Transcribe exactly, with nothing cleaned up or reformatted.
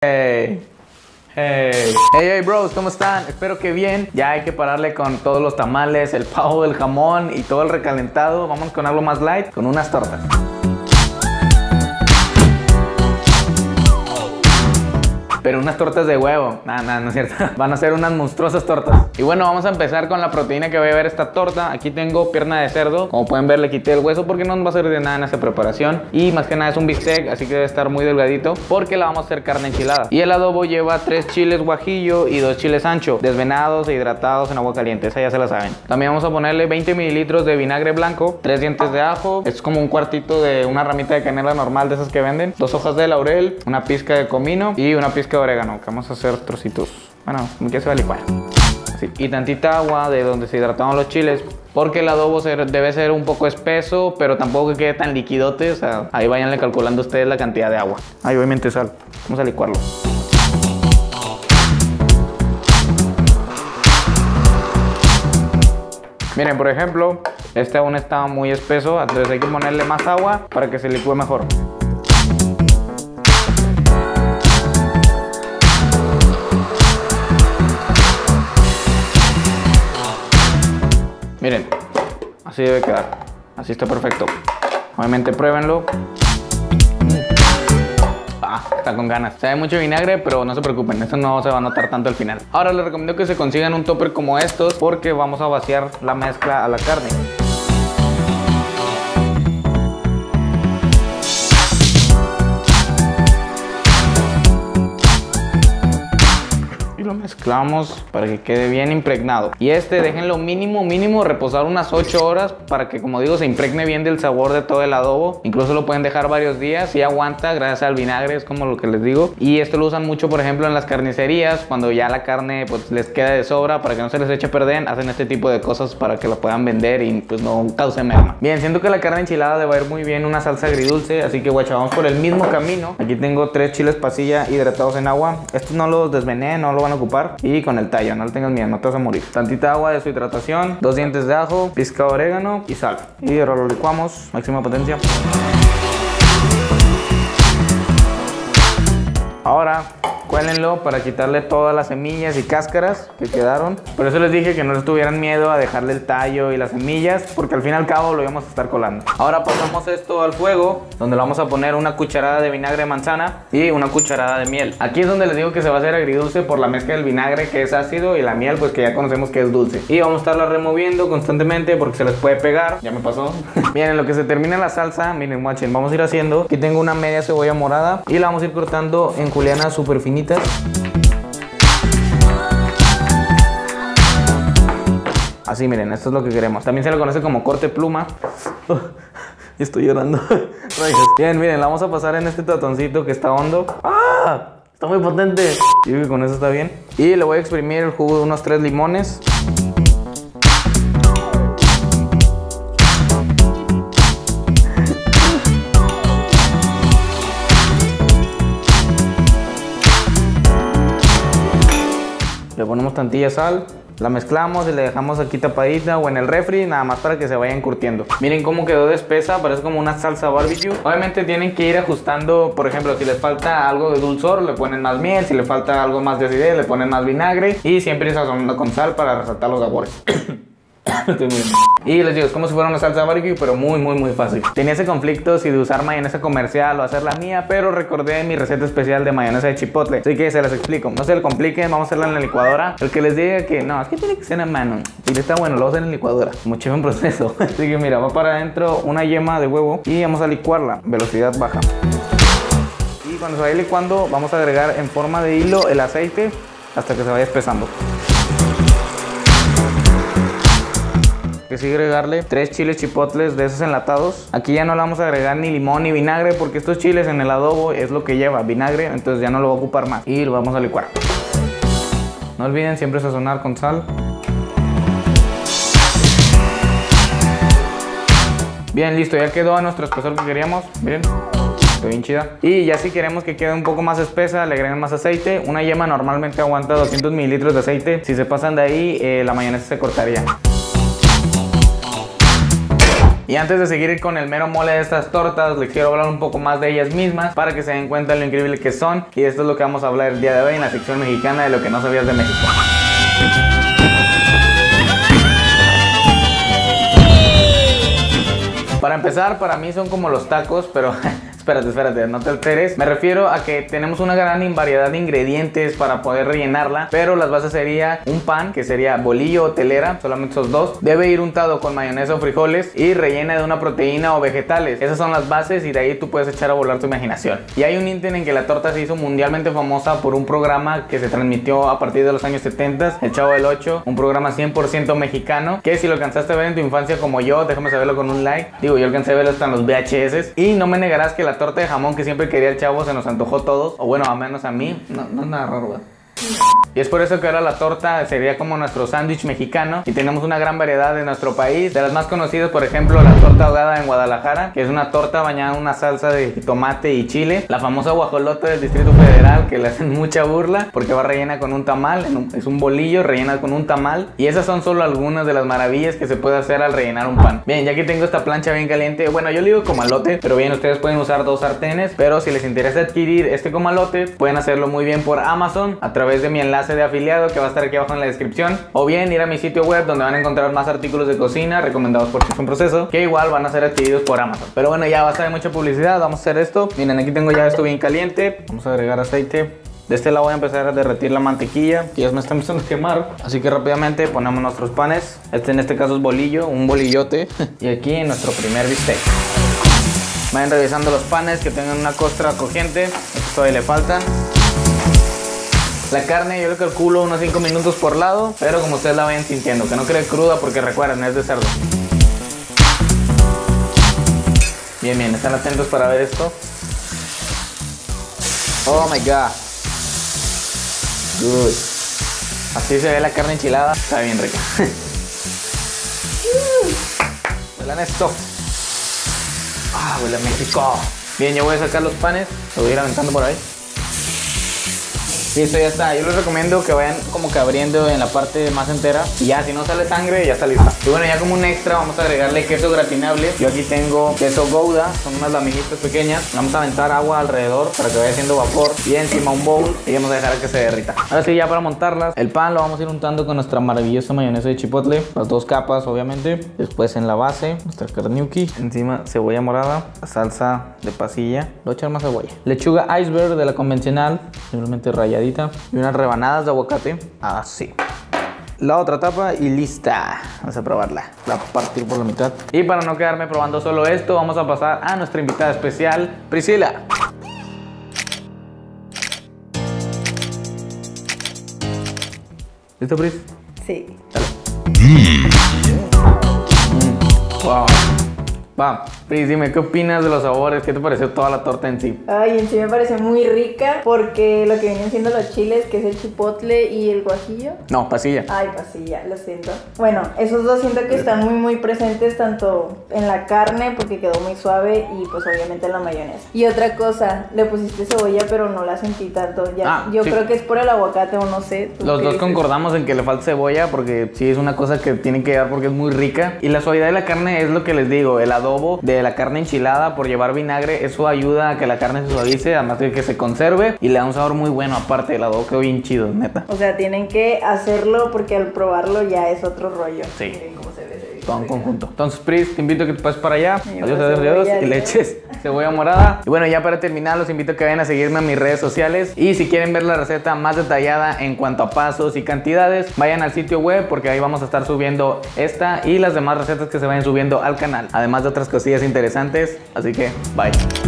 Hey. Hey. Hey, hey bros, ¿cómo están? Espero que bien. Ya hay que pararle con todos los tamales, el pavo, el jamón y todo el recalentado. Vamos con algo más light, con unas tortas. Pero unas tortas de huevo. Nada, nada, no es cierto. Van a ser unas monstruosas tortas. Y bueno, vamos a empezar con la proteína que va a llevar esta torta. Aquí tengo pierna de cerdo. Como pueden ver, le quité el hueso porque no nos va a servir de nada en esta preparación. Y más que nada es un bistec, así que debe estar muy delgadito porque la vamos a hacer carne enchilada. Y el adobo lleva tres chiles guajillo y dos chiles ancho, desvenados e hidratados en agua caliente. Esa ya se la saben. También vamos a ponerle veinte mililitros de vinagre blanco, tres dientes de ajo. Es como un cuartito de una ramita de canela normal de esas que venden. Dos hojas de laurel, una pizca de comino y una pizca de orégano, que vamos a hacer trocitos. Bueno, que se va a licuar. Así. Y tantita agua de donde se hidrataron los chiles, porque el adobo debe ser un poco espeso, pero tampoco que quede tan liquidote. O sea, ahí váyanle calculando ustedes la cantidad de agua. Ahí obviamente sal. Vamos a licuarlo. Miren, por ejemplo, este aún está muy espeso, entonces hay que ponerle más agua para que se licúe mejor. Miren, así debe quedar. Así está perfecto. Obviamente pruébenlo. Ah, está con ganas. Sabe mucho vinagre, pero no se preocupen, esto no se va a notar tanto al final. Ahora les recomiendo que se consigan un topper como estos, porque vamos a vaciar la mezcla a la carne. Lo mezclamos para que quede bien impregnado. Y este déjenlo mínimo mínimo reposar unas ocho horas para que, como digo, se impregne bien del sabor de todo el adobo. Incluso lo pueden dejar varios días y aguanta gracias al vinagre, es como lo que les digo. Y esto lo usan mucho, por ejemplo, en las carnicerías, cuando ya la carne pues les queda de sobra, para que no se les eche a perder, hacen este tipo de cosas para que la puedan vender y pues no cause merma. Bien, siento que la carne enchilada le va a ir muy bien una salsa agridulce, así que guacha, vamos por el mismo camino. Aquí tengo tres chiles pasilla hidratados en agua. Estos no los desvené, no lo van a ocupar, y con el tallo, no le tengas miedo, no te vas a morir. Tantita agua de su hidratación, dos dientes de ajo, pizca de orégano y sal. Y ahora lo licuamos, máxima potencia. Ahora cuélenlo para quitarle todas las semillas y cáscaras que quedaron. Por eso les dije que no les tuvieran miedo a dejarle el tallo y las semillas, porque al fin y al cabo lo íbamos a estar colando. Ahora pasamos esto al fuego, donde le vamos a poner una cucharada de vinagre de manzana y una cucharada de miel. Aquí es donde les digo que se va a hacer agridulce por la mezcla del vinagre, que es ácido, y la miel pues que ya conocemos que es dulce. Y vamos a estarla removiendo constantemente porque se les puede pegar. Ya me pasó. Bien, en lo que se termina la salsa, miren, watchen, vamos a ir haciendo. Aquí tengo una media cebolla morada y la vamos a ir cortando en julianas súper finitas. Así, miren, esto es lo que queremos. También se le conoce como corte pluma. Uh, estoy llorando. Bien, miren, la vamos a pasar en este tatoncito que está hondo. ¡Ah! Está muy potente. Yo creo que con eso está bien. Y le voy a exprimir el jugo de unos tres limones. Le ponemos tantilla sal, la mezclamos y le dejamos aquí tapadita o en el refri, nada más para que se vayan curtiendo. Miren cómo quedó de espesa, parece como una salsa barbecue. Obviamente tienen que ir ajustando, por ejemplo, si les falta algo de dulzor, le ponen más miel, si les falta algo más de acidez, le ponen más vinagre, y siempre sazonando con sal para resaltar los sabores. Estoy muy bien. Y les digo, es como si fuera una salsa barbecue, pero muy muy muy fácil. Tenía ese conflicto si de usar mayonesa comercial o hacer la mía, pero recordé mi receta especial de mayonesa de chipotle, así que se las explico. No se le compliquen, vamos a hacerla en la licuadora. El que les diga que no, es que tiene que ser a mano, y está bueno, lo vamos a hacer en la licuadora, mucho en proceso. Así que mira, va para adentro una yema de huevo y vamos a licuarla, velocidad baja. Y cuando se vaya licuando, vamos a agregar en forma de hilo el aceite hasta que se vaya espesando. Que sigue agregarle tres chiles chipotles de esos enlatados. Aquí ya no le vamos a agregar ni limón ni vinagre, porque estos chiles en el adobo es lo que lleva vinagre, entonces ya no lo voy a ocupar más. Y lo vamos a licuar. No olviden siempre sazonar con sal. Bien, listo, ya quedó a nuestro espesor que queríamos. Miren, está bien chida. Y ya si queremos que quede un poco más espesa, le agregan más aceite. Una yema normalmente aguanta doscientos mililitros de aceite. Si se pasan de ahí, eh, la mayonesa se cortaría. Y antes de seguir con el mero mole de estas tortas, les quiero hablar un poco más de ellas mismas para que se den cuenta de lo increíble que son. Y esto es lo que vamos a hablar el día de hoy en la sección mexicana de lo que no sabías de México. Para empezar, para mí son como los tacos, pero espérate, espérate, no te alteres. Me refiero a que tenemos una gran variedad de ingredientes para poder rellenarla, pero las bases sería un pan, que sería bolillo o telera, solamente esos dos. Debe ir untado con mayonesa o frijoles y rellena de una proteína o vegetales. Esas son las bases y de ahí tú puedes echar a volar tu imaginación. Y hay un inter en que la torta se hizo mundialmente famosa por un programa que se transmitió a partir de los años setenta, El Chavo del Ocho, un programa cien por ciento mexicano, que si lo alcanzaste a ver en tu infancia como yo, déjame saberlo con un like. Digo, yo alcancé a verlo hasta en los V H S. Y no me negarás que la torta de jamón que siempre quería el Chavo se nos antojó a todos, o bueno, a menos a mí. No, no es nada raro, ¿verdad? Y es por eso que ahora la torta sería como nuestro sándwich mexicano y tenemos una gran variedad en nuestro país. De las más conocidas, por ejemplo, la torta ahogada en Guadalajara, que es una torta bañada en una salsa de tomate y chile. La famosa guajolota del Distrito Federal, que le hacen mucha burla porque va rellena con un tamal, es un bolillo rellena con un tamal. Y esas son solo algunas de las maravillas que se puede hacer al rellenar un pan. Bien, ya que tengo esta plancha bien caliente, bueno, yo le digo comalote, pero bien, ustedes pueden usar dos sartenes. Pero si les interesa adquirir este comalote, pueden hacerlo muy bien por Amazon a través de mi enlace de afiliado que va a estar aquí abajo en la descripción, o bien ir a mi sitio web donde van a encontrar más artículos de cocina recomendados por Chef en Proceso, que igual van a ser adquiridos por Amazon. Pero bueno, ya basta de mucha publicidad, vamos a hacer esto. Miren, aquí tengo ya esto bien caliente, vamos a agregar aceite. De este lado voy a empezar a derretir la mantequilla, que ya me está empezando a quemar. Así que rápidamente ponemos nuestros panes. Este en este caso es bolillo, un bolillote. Y aquí nuestro primer bistec. Vayan revisando los panes que tengan una costra crujiente, esto todavía le faltan. La carne yo le calculo unos cinco minutos por lado, pero como ustedes la vayan sintiendo, que no quede cruda porque recuerden, es de cerdo. Bien, bien, están atentos para ver esto. Oh my god. Good. Así se ve la carne enchilada, está bien rica. Huelan esto. Ah, huele a México. Bien, yo voy a sacar los panes, los voy a ir aventando por ahí. Listo, ya está. Yo les recomiendo que vayan como que abriendo en la parte más entera. Y ya, si no sale sangre, ya está lista. Y bueno, ya como un extra vamos a agregarle queso gratinable. Yo aquí tengo queso Gouda, son unas laminitas pequeñas. Vamos a aventar agua alrededor para que vaya haciendo vapor. Y encima un bowl y vamos a dejar que se derrita. Ahora sí, ya para montarlas, el pan lo vamos a ir untando con nuestra maravillosa mayonesa de chipotle. Las dos capas, obviamente. Después en la base, nuestra carniuki. Encima cebolla morada, la salsa de pasilla. Le voy a echar más cebolla. Lechuga iceberg de la convencional, simplemente ralladita. Y unas rebanadas de aguacate, así. La otra tapa y lista. Vamos a probarla. La voy a partir por la mitad. Y para no quedarme probando solo esto, vamos a pasar a nuestra invitada especial, Priscila. ¿Listo, Pris? Sí. Dale. Mm. Wow. Va, Pris, dime, ¿qué opinas de los sabores? ¿Qué te pareció toda la torta en sí? Ay, en sí me pareció muy rica porque lo que vienen siendo los chiles, que es el chipotle y el guajillo. No, pasilla. Ay, pasilla, lo siento. Bueno, esos dos siento que están muy muy presentes tanto en la carne porque quedó muy suave y pues obviamente en la mayonesa. Y otra cosa, le pusiste cebolla pero no la sentí tanto. Ya, Ah, yo sí. creo que es por el aguacate o no sé. Los dos dices? concordamos en que le falta cebolla porque sí es una cosa que tiene que dar porque es muy rica. Y la suavidad de la carne es lo que les digo, el adobo de la carne enchilada por llevar vinagre, eso ayuda a que la carne se suavice, además de que se conserve y le da un sabor muy bueno aparte, el adobo quedó bien chido, neta. O sea, tienen que hacerlo porque al probarlo ya es otro rollo. Sí. Miren cómo se ve. Se ve Todo en rica. conjunto. Entonces, Pris, te invito a que te pases para allá. Me Adiós, llevo adiós, adiós. cebolla, Y le adiós. eches cebolla morada. Y bueno, ya para terminar, los invito a que vayan a seguirme a mis redes sociales. Y si quieren ver la receta más detallada en cuanto a pasos y cantidades, vayan al sitio web porque ahí vamos a estar subiendo esta y las demás recetas que se vayan subiendo al canal. Además de otras cosillas interesantes. Así que, bye.